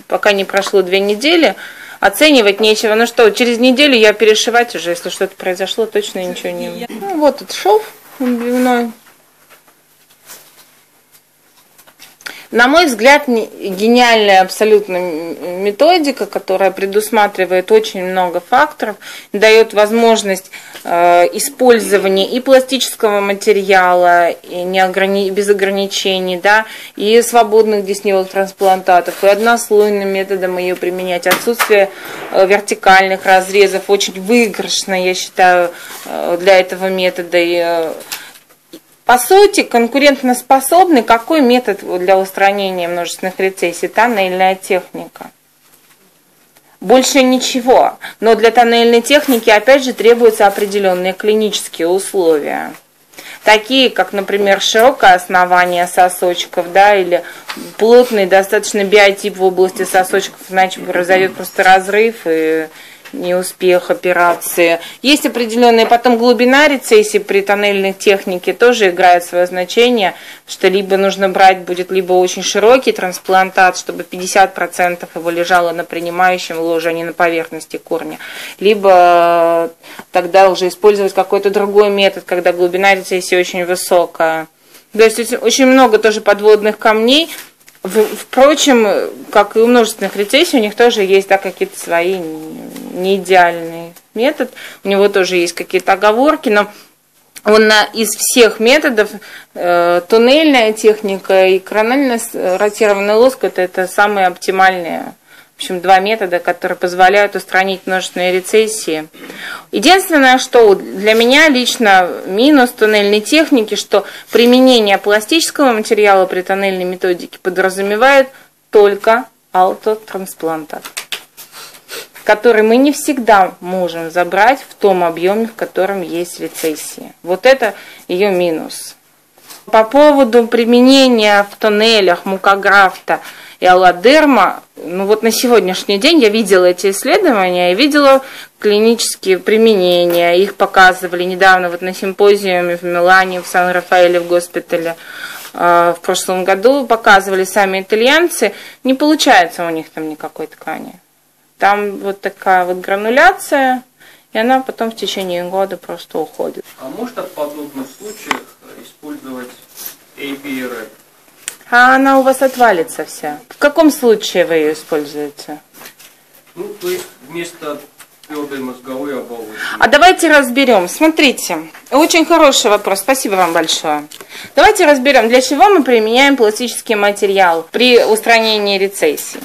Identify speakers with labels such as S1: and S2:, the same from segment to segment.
S1: пока не прошло 2 недели, оценивать нечего. Ну что, через неделю я перешивать уже, если что-то произошло, точно ничего не... Ну вот этот шов отбивной. На мой взгляд, гениальная абсолютно методика, которая предусматривает очень много факторов, дает возможность использования и пластического материала, и без ограничений, да, и свободных десневых трансплантатов, и однослойным методом ее применять. Отсутствие вертикальных разрезов очень выигрышно, я считаю, для этого метода. По сути, конкурентоспособный какой метод для устранения множественных рецессий? Тоннельная техника. Больше ничего. Но для тоннельной техники, опять же, требуются определенные клинические условия. Такие, как, например, широкое основание сосочков, да, или плотный достаточно биотип в области сосочков, иначе произойдет просто разрыв и неуспех операции. Есть определенная потом глубина рецессии при тоннельной технике, тоже играет свое значение, что либо нужно брать будет либо очень широкий трансплантат, чтобы 50% его лежало на принимающем ложе, а не на поверхности корня, либо тогда уже использовать какой-то другой метод, когда глубина рецессии очень высокая. То есть очень много тоже подводных камней. Впрочем, как и у множественных рецессий, у них тоже есть, да, какие-то свои не идеальный метод. У него тоже есть какие-то оговорки, но он из всех методов, туннельная техника и коронально ротированный лоск, это самые оптимальные. В общем, 2 метода, которые позволяют устранить множественные рецессии. Единственное, что для меня лично минус туннельной техники, что применение пластического материала при тоннельной методике подразумевает только аутотрансплантат, который мы не всегда можем забрать в том объеме, в котором есть рецессия. Вот это ее минус. По поводу применения в тоннелях мукографта и аллодерма, ну вот на сегодняшний день я видела эти исследования, я видела клинические применения, их показывали недавно вот на симпозиуме в Милане, в Сан-Рафаэле, в госпитале. В прошлом году показывали сами итальянцы, не получается у них там никакой ткани. Там вот такая вот грануляция, и она потом в течение года просто уходит.
S2: А можно в подобных случаях использовать ABRF?
S1: А она у вас отвалится вся. В каком случае вы ее используете?
S2: Ну, то есть вместо твердой мозговой оболочки.
S1: А давайте разберем. Смотрите, очень хороший вопрос. Спасибо вам большое. Давайте разберем, для чего мы применяем пластический материал при устранении рецессий.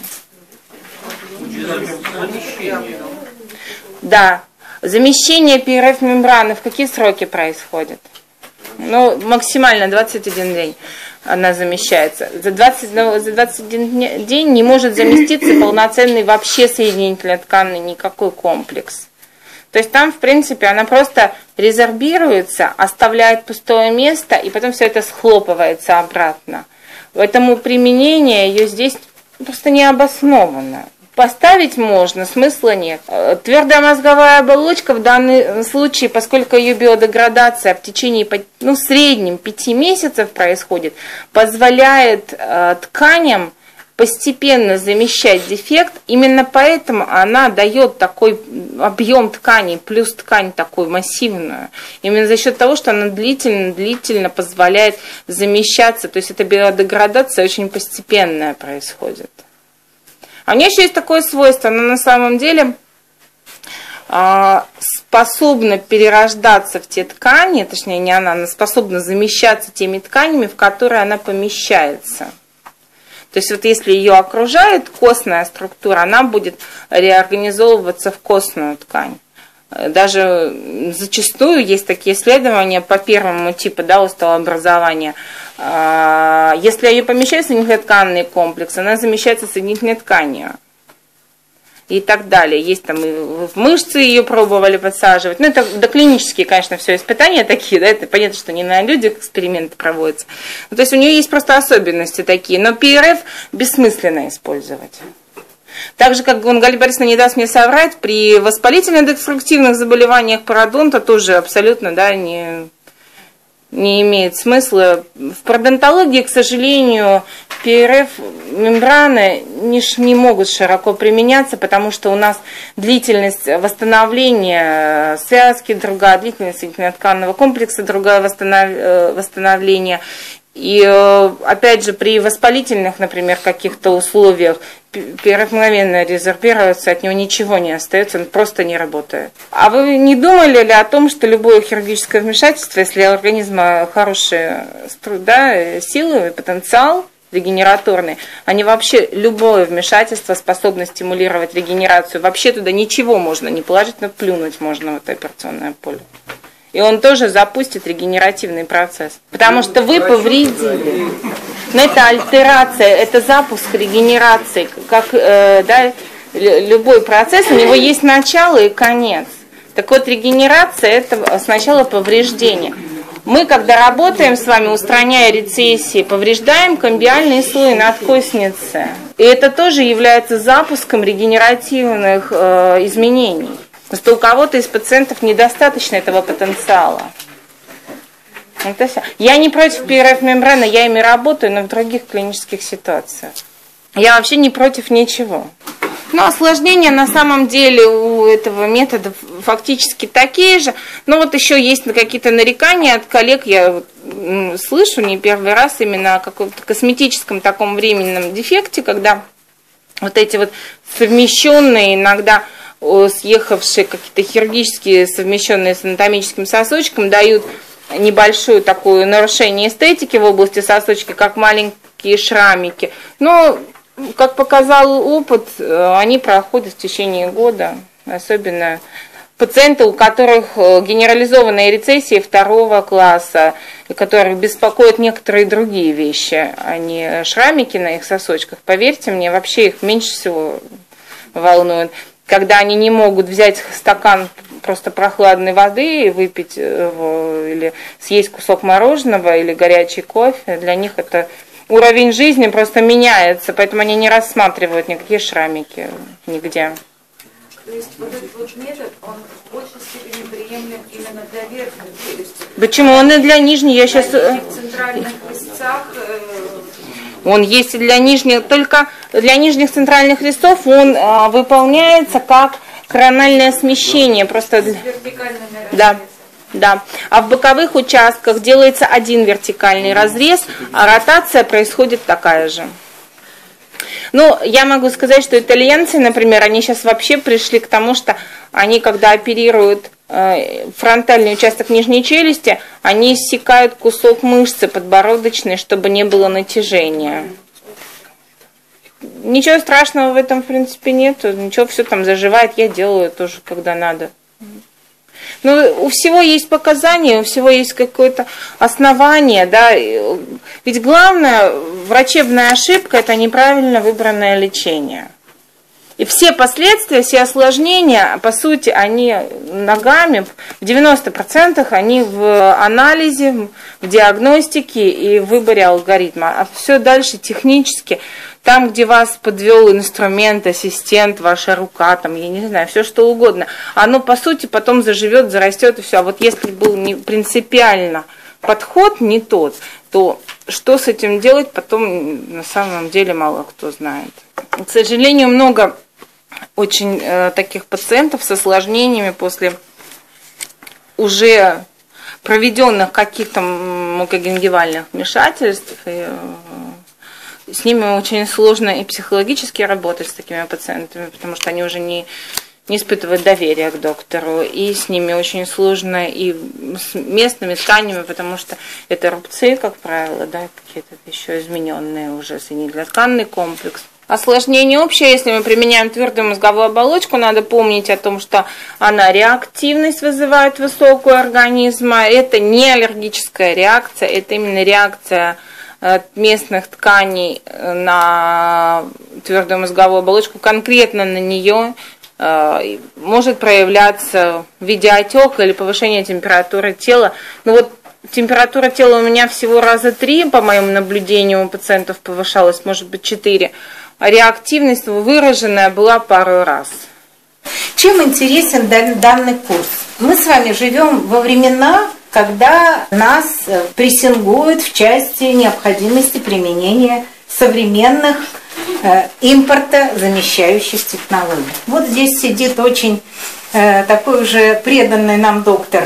S2: Замещение.
S1: Да. Замещение ПРФ-мембраны в какие сроки происходит? Ну, максимально 21 день она замещается. За 21 день не может заместиться полноценный вообще соединительно-тканный никакой комплекс. То есть там, в принципе, она просто резорбируется, оставляет пустое место, и потом все это схлопывается обратно. Поэтому применение ее здесь просто не обосновано. Поставить можно, смысла нет. Твердая мозговая оболочка в данном случае, поскольку ее биодеградация в течение, в среднем 5 месяцев происходит, позволяет тканям постепенно замещать дефект. Именно поэтому она дает такой объем тканей, плюс ткань такую массивную. Именно за счет того, что она длительно позволяет замещаться. То есть эта биодеградация очень постепенная происходит. А у нее еще есть такое свойство, она на самом деле способна перерождаться в те ткани, точнее не она способна замещаться теми тканями, в которые она помещается. То есть вот если ее окружает костная структура, она будет реорганизовываться в костную ткань. Даже зачастую есть такие исследования по первому типу, да, остообразования. Если ее помещают в соединительно-тканный комплекс, она замещается соединительной тканью. И так далее. Есть там и в мышцы ее пробовали подсаживать. Ну, это доклинические, конечно, все испытания такие, да, это понятно, что не на людях эксперименты проводятся. Ну, то есть у нее есть просто особенности такие. Но ПРФ бессмысленно использовать. Так же, как Галя Борисовна не даст мне соврать, при воспалительно-деструктивных заболеваниях пародонта тоже абсолютно, да, не имеет смысла. В пародонтологии, к сожалению, ПРФ-мембраны не могут широко применяться, потому что у нас длительность восстановления связки другая, длительность тканного комплекса другое восстановление. И опять же, при воспалительных, например, каких-то условиях ПРФ мгновенно резорбируется, от него ничего не остается, он просто не работает. А вы не думали ли о том, что любое хирургическое вмешательство, если у организма хорошие силы и потенциал регенераторный, они вообще, любое вмешательство способно стимулировать регенерацию, вообще туда ничего можно не положить, но плюнуть можно в это операционное поле. И он тоже запустит регенеративный процесс. Потому что вы повредили. Но это альтерация, это запуск регенерации. Как любой процесс, у него есть начало и конец. Так вот, регенерация – это сначала повреждение. Мы, когда работаем с вами, устраняя рецессии, повреждаем камбиальные слои надкосницы. И это тоже является запуском регенеративных изменений. Просто у кого-то из пациентов недостаточно этого потенциала. Это все. Я не против ПРФ-мембраны, я ими работаю, но в других клинических ситуациях. Я вообще не против ничего. Но осложнения на самом деле у этого метода фактически такие же. Но вот еще есть какие-то нарекания от коллег, я слышу не первый раз именно о каком-то косметическом таком временном дефекте, когда вот эти вот совмещенные иногда съехавшие какие-то хирургические, совмещенные с анатомическим сосочком, дают небольшое такое нарушение эстетики в области сосочки, как маленькие шрамики. Но, как показал опыт, они проходят в течение года, особенно пациенты, у которых генерализованные рецессии второго класса, которых беспокоят некоторые другие вещи, а не шрамики на их сосочках. Поверьте мне, вообще их меньше всего волнует. Когда они не могут взять стакан просто прохладной воды и выпить его, или съесть кусок мороженого, или горячий кофе, для них это уровень жизни просто меняется, поэтому они не рассматривают никакие шрамики нигде.
S3: То есть вот этот вот метод, он в большей степени приемлем именно для верхней челюсти.
S1: Почему? Он и для нижней, я сейчас...
S3: В центральных резцах...
S1: Он есть и для нижних, только для нижних центральных резцов он выполняется как корональное смещение. Просто... Да. А в боковых участках делается один вертикальный разрез, а ротация происходит такая же. Ну, я могу сказать, что итальянцы, например, они сейчас вообще пришли к тому, что они, когда оперируют фронтальный участок нижней челюсти, они иссекают кусок мышцы подбородочной, чтобы не было натяжения. Ничего страшного в этом, в принципе, нет. Ничего, все там заживает, я делаю тоже, когда надо. Но у всего есть показания, у всего есть какое-то основание, да. Ведь главная врачебная ошибка – это неправильно выбранное лечение. И все последствия, все осложнения, по сути, они ногами, в 90% они в анализе, в диагностике и в выборе алгоритма. А все дальше технически, там, где вас подвел инструмент, ассистент, ваша рука, там, я не знаю, все что угодно, оно, по сути, потом заживет, зарастет и все. А вот если был не принципиально подход не тот, то что с этим делать, потом на самом деле мало кто знает. К сожалению, много очень таких пациентов с осложнениями после уже проведенных каких-то мукогенгивальных вмешательств. И с ними очень сложно и психологически работать с такими пациентами, потому что они уже не испытывают доверия к доктору, и с ними очень сложно и с местными тканями, потому что это рубцы, как правило, да, какие-то еще измененные уже соединительно-тканный комплекс. Осложнение общее, если мы применяем твердую мозговую оболочку, надо помнить о том, что она реактивность вызывает высокую организма. Это не аллергическая реакция, это именно реакция местных тканей на твердую мозговую оболочку, конкретно на нее может проявляться в виде отека или повышения температуры тела. Но вот температура тела у меня всего раза 3, по моему наблюдению, у пациентов повышалась, может быть 4. А реактивность выраженная была пару раз.
S4: Чем интересен данный курс? Мы с вами живем во времена, когда нас прессингуют в части необходимости применения современных импортозамещающих технологий. Вот здесь сидит очень такой уже преданный нам доктор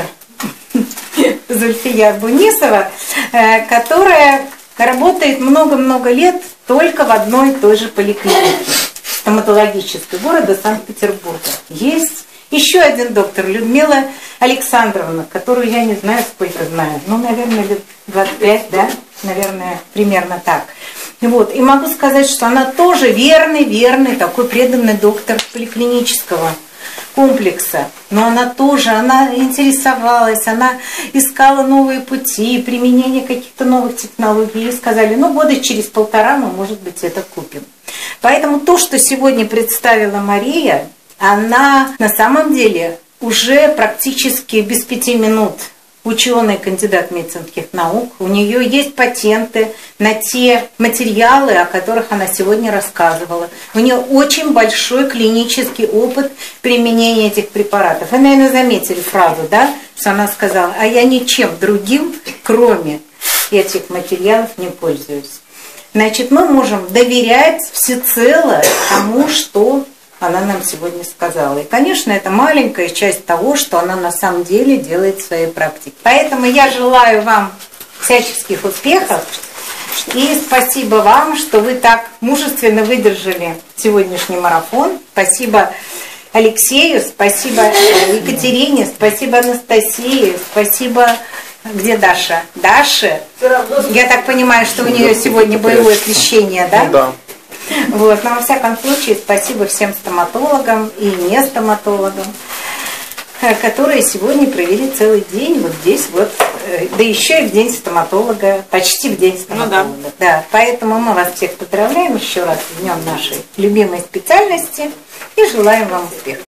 S4: Зульфия Бунисова, которая работает много-много лет только в одной и той же поликлинике стоматологической города Санкт-Петербурга. Есть еще один доктор, Людмила Александровна, которую я не знаю, сколько знаю, ну, наверное, лет 25, да, наверное, примерно так. Вот. И могу сказать, что она тоже верный, такой преданный доктор поликлинического комплекса. Но она тоже, она интересовалась, она искала новые пути, применение каких-то новых технологий. И сказали, ну, года через 1,5 мы, может быть, это купим. Поэтому то, что сегодня представила Мария, она на самом деле уже практически без 5 минут ученый, кандидат медицинских наук. У нее есть патенты на те материалы, о которых она сегодня рассказывала. У нее очень большой клинический опыт применения этих препаратов. Вы, наверное, заметили фразу, да, что она сказала, а я ничем другим, кроме этих материалов, не пользуюсь. Значит, мы можем доверять всецело тому, что она нам сегодня сказала. И, конечно, это маленькая часть того, что она на самом деле делает в своей практике. Поэтому я желаю вам всяческих успехов. И спасибо вам, что вы так мужественно выдержали сегодняшний марафон. Спасибо Алексею, спасибо Екатерине, спасибо Анастасии, спасибо... Где Даша? Даша? Я так понимаю, что у нее сегодня боевое освещение, да?
S5: Ну да.
S4: Вот, но во всяком случае, спасибо всем стоматологам и не стоматологам, которые сегодня провели целый день вот здесь вот, да еще и в день стоматолога, почти в день стоматолога. Ну, да. Поэтому мы вас всех поздравляем еще раз с днем нашей любимой специальности и желаем вам успехов.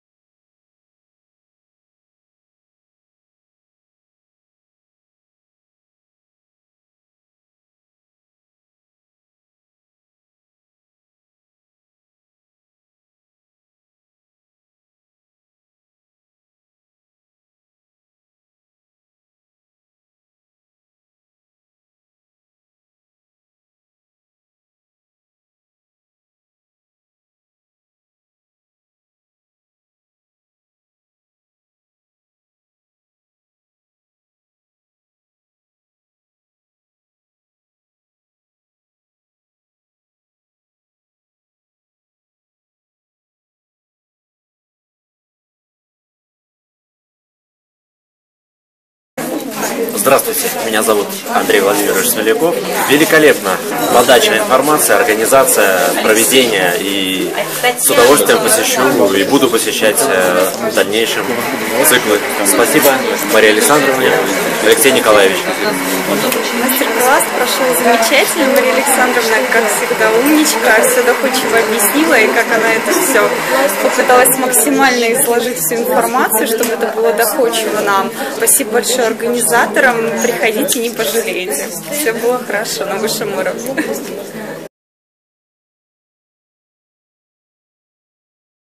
S5: Здравствуйте, меня зовут Андрей Владимирович Смоляков. Великолепно подача информации, организация, проведение, и с удовольствием посещу и буду посещать в дальнейшем циклы. Спасибо Марии Александровне, Алексей Николаевич.
S6: Мастер-класс прошел замечательно. Мария Александровна, как всегда, умничка, все доходчиво объяснила, и как она это все попыталась максимально изложить всю информацию, чтобы это было доходчиво нам. Спасибо большое организаторам. Приходите, не пожалеете. Все было хорошо на высшем уровне.